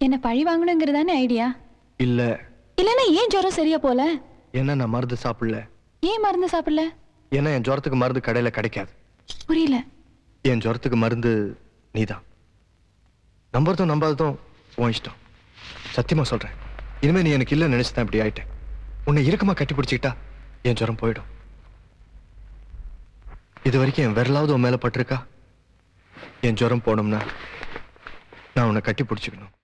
என்ன பழி வாங்கணுங்கிறதானே ஐடியா? இல்ல. இல்லன்னா ஏன் ஜுரம் சரியா போல? என்ன நான் மருந்து சாப்பிடல. ஏன் மருந்து சாப்பிடல? ஏன்னா என் ஜுரத்துக்கு மருந்து கடையில கிடைக்காது. புரியல. என் ஜுரத்துக்கு மருந்து நீதான். நம்புறதும் நம்பாததும் உன் இஷ்டம். சத்தியமா சொல்றேன். இனிமே நீ எனக்கு இல்ல நினைச்சுதான் இப்படி ஆயிட்டேன். உன்னை இறுக்கமா கட்டி பிடிச்சிக்கிட்டா என் ஜுரம் போயிடும். இது வரைக்கும் என் விரலாவது உன் மேல பட்டிருக்கா? என் ஜுரம் போனோம்னா நான் உன்னை கட்டி பிடிச்சிக்கணும்.